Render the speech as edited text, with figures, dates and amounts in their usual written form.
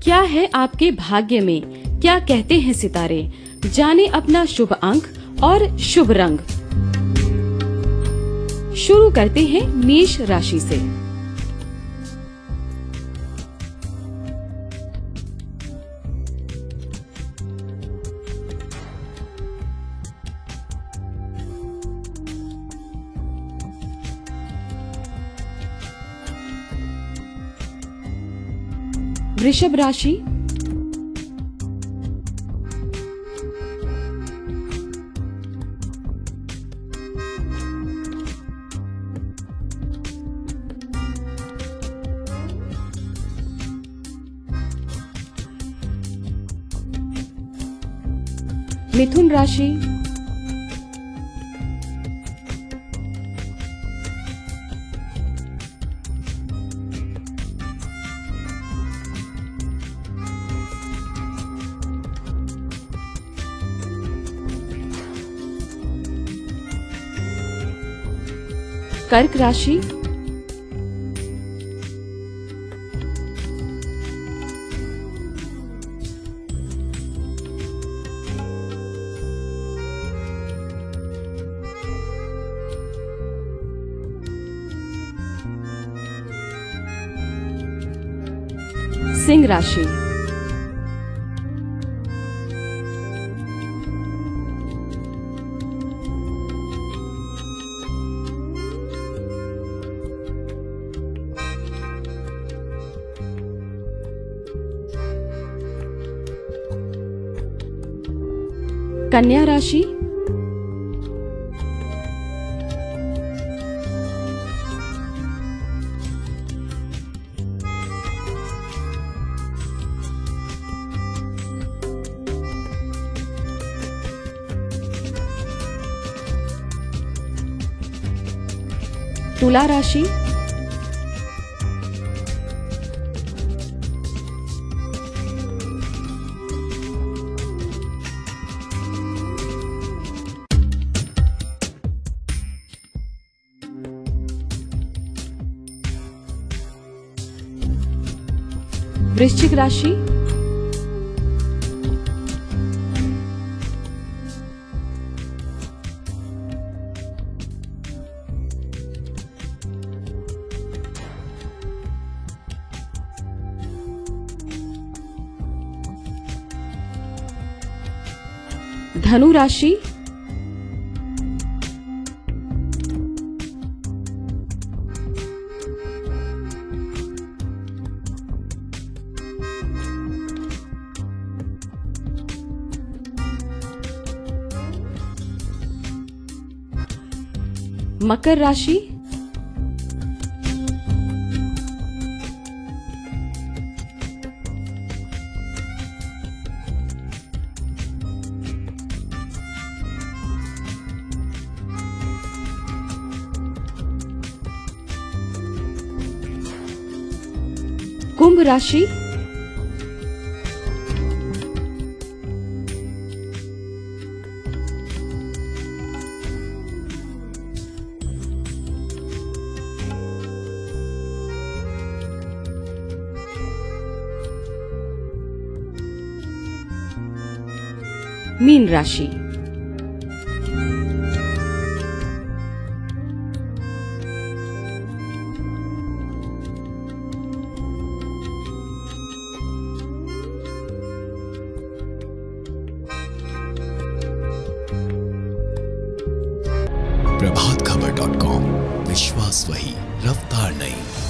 क्या है आपके भाग्य में, क्या कहते हैं सितारे, जाने अपना शुभ अंक और शुभ रंग। शुरू करते हैं मेष राशि से। वृषभ राशि, मिथुन राशि, कर्क राशि, सिंह राशि, कन्या राशि, तुला राशि, वृश्चिक राशि, धनु राशि, मकर राशि, कुंभ राशि, मीन राशि। प्रभातखबर.com, विश्वास वही, रफ्तार नहीं।